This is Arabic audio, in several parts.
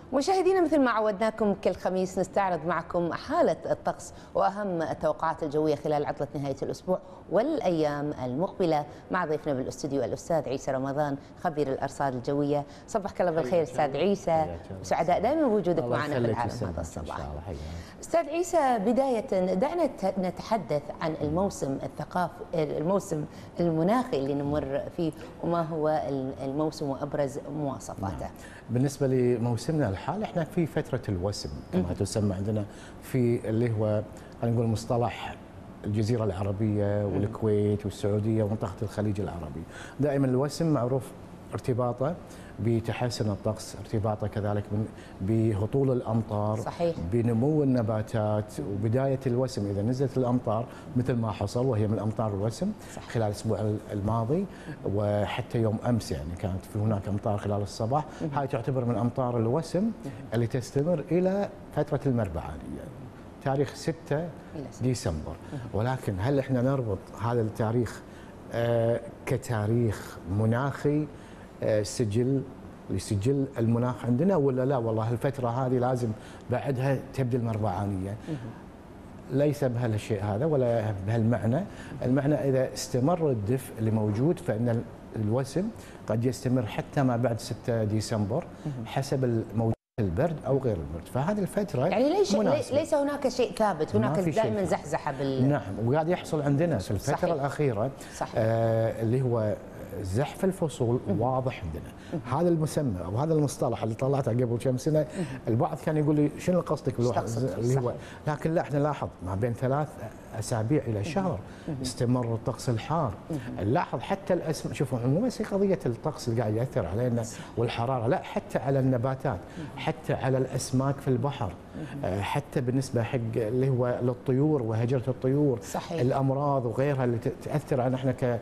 مشاهدينا، مثل ما عودناكم كل خميس نستعرض معكم حالة الطقس وأهم التوقعات الجوية خلال عطلة نهاية الأسبوع والأيام المقبلة مع ضيفنا بالاستوديو الأستاذ عيسى رمضان خبير الأرصاد الجوية. صبحك الله بالخير أستاذ عيسى، سعداء دائما بوجودك معنا في العالم هذا الصباح. أستاذ عيسى، بداية دعنا نتحدث عن الموسم الثقافي، الموسم المناخي اللي نمر فيه، وما هو الموسم وأبرز مواصفاته. بالنسبة لموسمنا الحالي احنا في فترة الوسم كما تسمى عندنا، في اللي هو خلينا نقول مصطلح الجزيرة العربية والكويت والسعودية ومنطقة الخليج العربي. دائما الوسم معروف ارتباطه بتحسن الطقس، ارتباطه كذلك بهطول الامطار، صحيح. بنمو النباتات، وبدايه الوسم اذا نزلت الامطار مثل ما حصل وهي من امطار الوسم صحيح. خلال الاسبوع الماضي وحتى يوم امس يعني كانت في هناك امطار خلال الصباح، هاي تعتبر من امطار الوسم اللي تستمر الى فتره المربعانيه تاريخ 6 ديسمبر. ولكن هل احنا نربط هذا التاريخ كتاريخ مناخي سجل لسجل المناخ عندنا، ولا لا والله الفترة هذه لازم بعدها تبدأ المربعانية؟ ليس بهالشيء هذا ولا بهالمعنى. المعنى إذا استمر الدفء اللي موجود فإن الوسم قد يستمر حتى ما بعد 6 ديسمبر حسب الموجود البرد او غير البرد، فهذه الفتره يعني ليس هناك شيء ثابت، هناك دائما زحزحه نعم، وقاعد يحصل عندنا في الفتره صحيح. الاخيره صحيح. اللي هو زحف الفصول واضح عندنا. هذا المسمى او هذا المصطلح اللي طلعته قبل كم سنه البعض كان يقول لي شنو قصدك اللي هو، لكن لا احنا نلاحظ ما بين 3 أسابيع الى شهر استمر الطقس الحار. نلاحظ حتى شوفوا مو بس قضيه الطقس اللي قاعد ياثر علينا والحراره، لا حتى على النباتات، حتى على الاسماك في البحر، حتى بالنسبه حق اللي هو للطيور وهجره الطيور صحيح. الامراض وغيرها اللي تاثر على احنا ك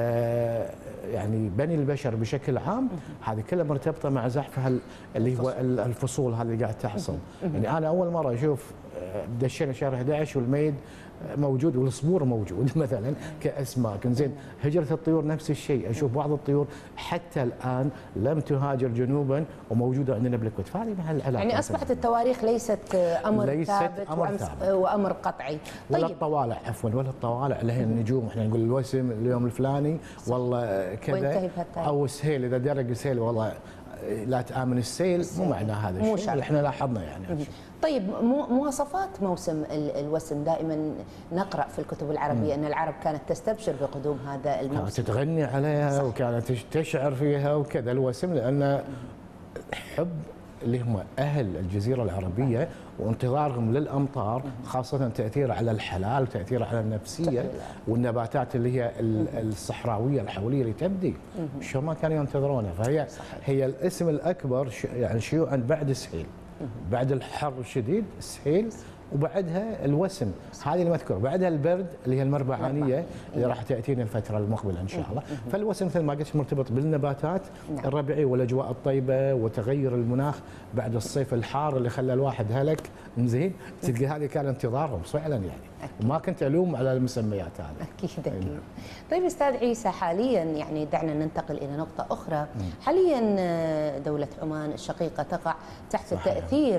يعني بني البشر بشكل عام، هذه كلها مرتبطه مع زحف اللي هو الفصول هذه اللي قاعد تحصل. يعني انا اول مره اشوف دشينا شهر 11 والميد موجود والصبور موجود مثلا كاسماك، زين هجره الطيور نفس الشيء، اشوف بعض الطيور حتى الان لم تهاجر جنوبا وموجوده عندنا بالكويت، فهذه مع العلاقه. يعني اصبحت التواريخ ليست امر ثابت وامر قطعي. طيب. ولا الطوالع عفوا، ولا الطوالع اللي هي النجوم، احنا نقول الوسم اليوم الفلاني والله كذا، او السهيل اذا درج السهيل والله لا تآمن السيل، مو معنى هذا الشيء اللي احنا لاحظنا يعني. طيب، مواصفات موسم الوسم دائما نقرأ في الكتب العربية أن العرب كانت تستبشر بقدوم هذا الموسم، كانت تغني عليها صح. وكانت تشعر فيها وكذا الوسم، لأن حب اللي هم أهل الجزيرة العربية وانتظارهم للأمطار، خاصة تأثير على الحلال وتأثير على النفسية والنباتات اللي هي الصحراوية الحولية اللي تبدي، شو ما كانوا ينتظرونها. فهي هي الاسم الأكبر يعني شيوعا بعد السهيل، بعد الحر الشديد السهيل، وبعدها الوسم هذه المذكور، بعدها البرد اللي هي المربعانيه اللي راح تاتينا الفتره المقبله ان شاء الله. فالوسم مثل ما قلت مرتبط بالنباتات الربيعيه والاجواء الطيبه وتغير المناخ بعد الصيف الحار اللي خلى الواحد هلك، زين تلقى هذه كان انتظارهم فعلا يعني. وما كنت الوم على المسميات هذه. اكيد. طيب استاذ عيسى، حاليا يعني دعنا ننتقل الى نقطه اخرى. حاليا دوله عمان الشقيقه تقع تحت تاثير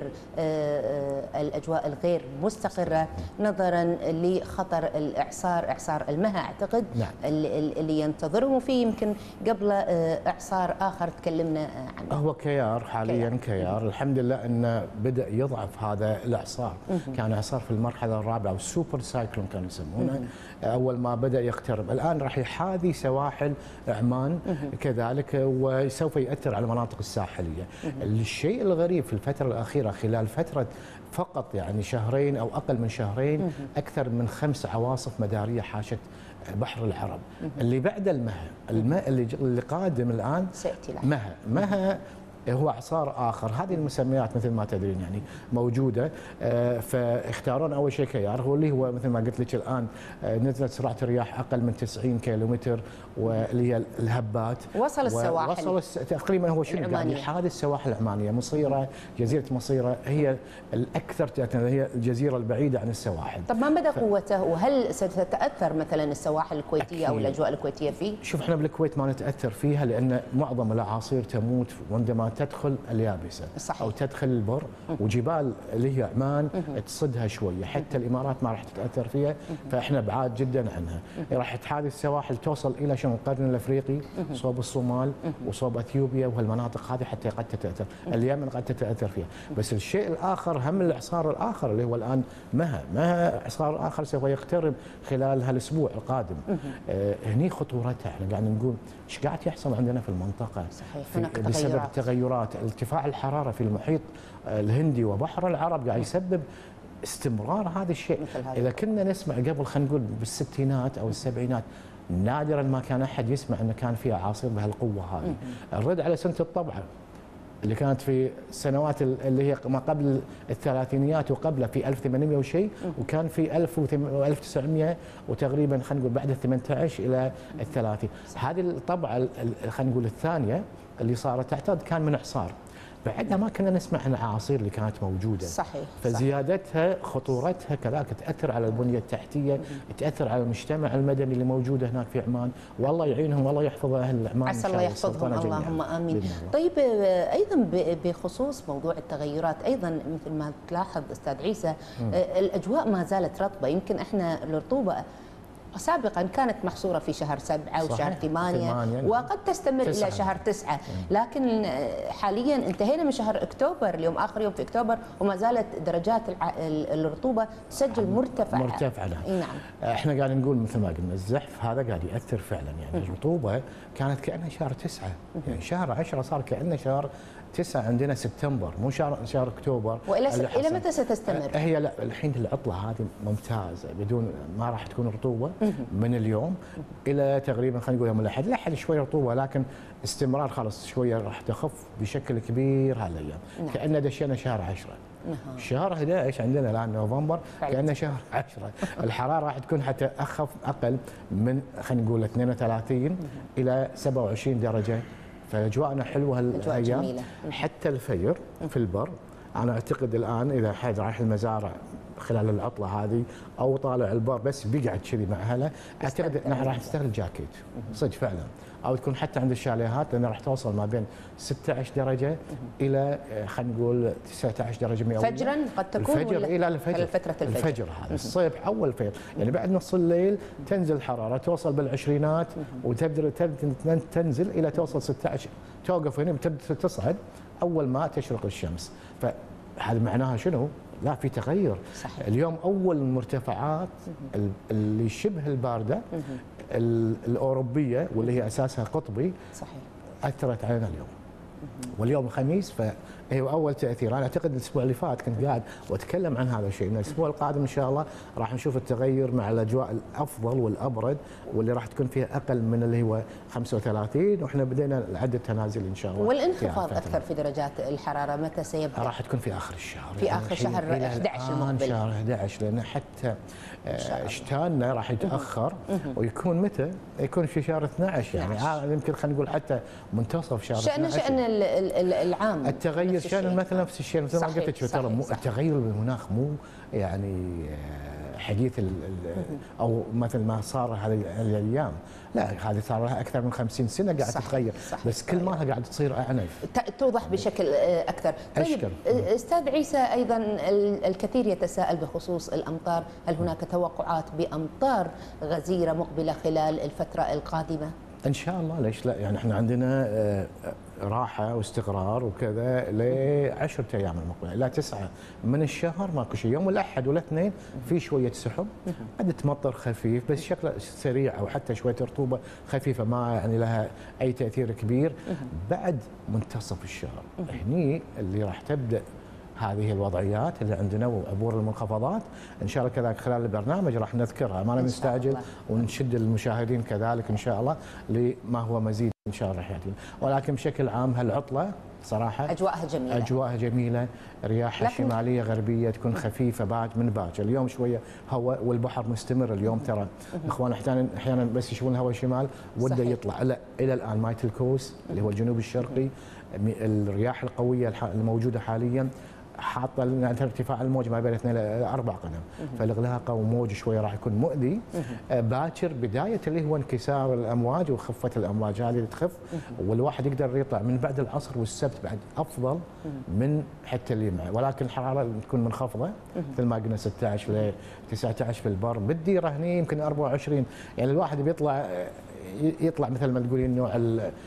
الاجواء الغير مستقره نظرا لخطر اعصار المها اعتقد اللي ينتظرهم فيه، يمكن قبل اعصار اخر تكلمنا عنه. هو كيار حاليا كيار الحمد لله انه بدا يضعف هذا الاعصار. كان اعصار في المرحله الرابعه والسوبر سايكلون كانوا يسمونه اول ما بدا يقترب، الان راح يحاذي سواحل عمان كذلك وسوف ياثر على المناطق الساحليه. الشيء الغريب في الفتره الاخيره خلال فتره فقط يعني شهرين او اقل من شهرين اكثر من 5 عواصف مداريه حاشت بحر العرب. اللي بعد الماء اللي قادم الان سياتي مها هو اعصار اخر. هذه المسميات مثل ما تدرين يعني موجوده، فاختارون اول شيء كيار هو اللي هو مثل ما قلت لك الان نزلت سرعه الرياح اقل من 90 كيلومتر، واللي هي الهبات وصل السواحل وصل تقريبا هو شنو يعني يحاذي السواحل العمانيه. مصيره جزيره مصيره هي الاكثر تاثيرا، هي الجزيره البعيده عن السواحل. طب ما مدى قوته وهل ستتاثر مثلا السواحل الكويتيه او الاجواء الكويتيه فيه؟ شوف احنا بالكويت ما نتاثر فيها لان معظم الاعاصير تموت عندما تدخل اليابسه صحيح. او تدخل البر، وجبال اللي هي عمان تصدها شويه، حتى الامارات ما راح تتاثر فيها، فاحنا بعاد جدا عنها. راح هذه السواحل توصل الى شمال القرن الافريقي، صوب الصومال وصوب اثيوبيا وهالمناطق هذه حتى قد تتاثر، اليمن قد تتاثر فيها. بس الشيء الاخر هم الاعصار الاخر اللي هو الان مها اعصار اخر سوف يقترب خلال هالاسبوع القادم. هني خطورتها، احنا قاعد نقول ايش قاعد يحصل عندنا في المنطقه. صحيح. بسبب التغيرات، ارتفاع الحراره في المحيط الهندي وبحر العرب قاعد يسبب استمرار هذا الشيء. اذا كنا نسمع قبل خلينا نقول بالستينات او السبعينات نادرا ما كان احد يسمع انه كان في اعاصير بهالقوه هذه. الرد على سنه الطبعه اللي كانت في السنوات اللي هي ما قبل الثلاثينيات وقبله في 1800 وشيء، وكان في 1900 وتقريبا خلينا نقول بعد ال 18 الى ال 30. هذه الطبعه خلينا نقول الثانيه اللي صارت تعتقد كان من اعصار. بعدها ما كنا نسمع عن الاعاصير اللي كانت موجوده. صحيح. فزيادتها خطورتها كذلك تاثر على البنيه التحتيه، تاثر على المجتمع المدني اللي موجود هناك في عمان، والله يعينهم والله يحفظ اهل عمان. عسى الله يحفظهم، اللهم امين. طيب ايضا بخصوص موضوع التغيرات، ايضا مثل ما تلاحظ استاذ عيسى الاجواء ما زالت رطبه. يمكن احنا الرطوبه سابقا كانت محصوره في شهر 7 وشهر 8 وقد تستمر الى شهر 9، لكن حاليا انتهينا من شهر اكتوبر، اليوم اخر يوم في اكتوبر وما زالت درجات الرطوبه تسجل مرتفعه. نعم. احنا قاعد نقول مثل ما قلنا الزحف هذا قاعد ياثر فعلا، يعني الرطوبه كانت كانها شهر 9، يعني شهر 10 صار كانه شهر 9 عندنا سبتمبر، مو شهر اكتوبر. الى متى ستستمر؟ هي لا الحين العطله هذه ممتازه، بدون ما راح تكون رطوبه من اليوم الى تقريبا خلينا نقول يوم الاحد، الاحد شوي رطوبه لكن استمرار خلاص شويه راح تخف بشكل كبير هالايام. كأننا دشينا شهر 10. شهر 11 عندنا الان نوفمبر كأنه شهر 10. الحراره راح تكون حتى اخف اقل من خلينا نقول 32 الى 27 درجه. فاجواءنا حلوه هالايام، حتى الفجر في البر. انا اعتقد الان اذا حد رايح المزارع خلال العطله هذه او طالع البر بس بيقعد كذي مع اهله، اعتقد انه راح يستغل جاكيت صدق فعلا، او تكون حتى عند الشاليهات لانه راح توصل ما بين 16 درجه الى خلينا نقول 19 درجه مئويه فجرا قد تكون الفجر الى الفجر. فتره الفجر هذا الصبح اول الفجر، يعني بعد نص الليل تنزل الحراره توصل بالعشرينات وتبدا تنزل الى توصل 16، توقف هنا وتبدا تصعد اول ما تشرق الشمس. فهذا معناها شنو؟ لا في تغير. صحيح. اليوم اول المرتفعات اللي شبه البارده الاوروبيه واللي هي اساسها قطبي صحيح اثرت علينا اليوم. واليوم الخميس فهي اول تاثير. انا اعتقد الاسبوع اللي فات كنت قاعد واتكلم عن هذا الشيء، ان الاسبوع القادم ان شاء الله راح نشوف التغير مع الاجواء الافضل والابرد واللي راح تكون فيها اقل من اللي هو 35، واحنا بدينا العد التنازلي ان شاء الله. والانخفاض اكثر في درجات الحراره متى سيبدا؟ راح تكون في اخر الشهر، في اخر شهر 11 المقبل. شهر 11 لان حتى شتاننا راح يتاخر ويكون متى؟ يكون في شهر 12 يعني يمكن خلينا نقول حتى منتصف شهر 12. شأن العام التغير شأن مثلا نفس الشيء مثل ما قلت ترى التغير بالمناخ مو يعني حديث او مثل ما صار هذه الايام، لا هذه صار لها اكثر من 50 سنه قاعد تتغير، بس كل ما قاعد تصير اعنف توضح بشكل اكثر. طيب استاذ عيسى، ايضا الكثير يتساءل بخصوص الامطار، هل هناك توقعات بامطار غزيره مقبله خلال الفتره القادمه؟ ان شاء الله، ليش لا؟ يعني احنا عندنا راحه واستقرار وكذا ل10 ايام المقبله الى 9 من الشهر ماكو شيء. يوم الاحد والاثنين في شويه سحب، قد تمطر خفيف بس شكله سريع او حتى شويه رطوبه خفيفه ما يعني لها اي تاثير كبير. بعد منتصف الشهر هني اللي راح تبدا هذه الوضعيات اللي عندنا وعبور المنخفضات ان شاء الله كذلك خلال البرنامج راح نذكرها، ما نستعجل ونشد المشاهدين كذلك ان شاء الله لما هو مزيد ان شاء الله راح ياتينا. ولكن بشكل عام هالعطله صراحه اجواءها جميله، رياح شماليه غربيه تكون خفيفه بعد من باكر. اليوم شويه هواء والبحر مستمر اليوم، ترى اخوان احيانا بس يشوفون الهواء الشمال وده يطلع. لا الى الان مايت الكوس اللي هو الجنوب الشرقي الرياح القويه الموجوده حاليا حاطه لنا ارتفاع الموج ما بين 2 إلى 4 قدم، فالاغلاق وموج شوي راح يكون مؤذي باكر. بدايه اللي هو انكسار الامواج وخفه الامواج هذه تخف، والواحد يقدر يطلع من بعد العصر والسبت بعد افضل من حتى اللي معه، ولكن الحراره تكون منخفضه مثل ما قلنا 16 ل 19 في البر. بالديره هني يمكن 24، يعني الواحد يطلع مثل ما تقولين نوع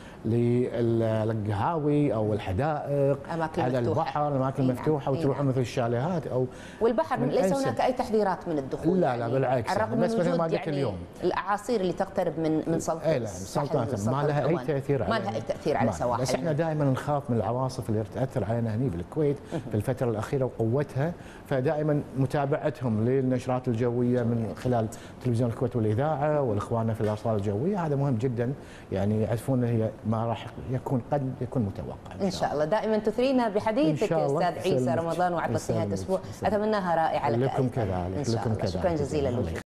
للقهاوي او الحدائق أماكن على مفتوحة. البحر، الاماكن مفتوحه، وتروحون مثل الشاليهات او والبحر ليس هناك اي تحذيرات من الدخول. لا لا بالعكس، على الرغم بس من مثل ما وجود قلت اليوم الاعاصير اللي تقترب من سلطنه السلطنه ما لها اي تاثير ما لها اي تاثير على سواحل. بس احنا دائما نخاف من العواصف اللي تاثر علينا هني بالكويت في الفتره الاخيره وقوتها، فدائما متابعتهم للنشرات الجويه من خلال تلفزيون الكويت والاذاعه والاخواننا في الارصاد الجويه، هذا مهم جدا، يعني يعرفون هي ما راح قد يكون متوقع ان شاء الله. دائما تثرينا بحديثك استاذ عيسى رمضان، وعطلة نهايه الاسبوع اتمناها رائعه لك. لكم كذلك. شكرا جزيلا لك.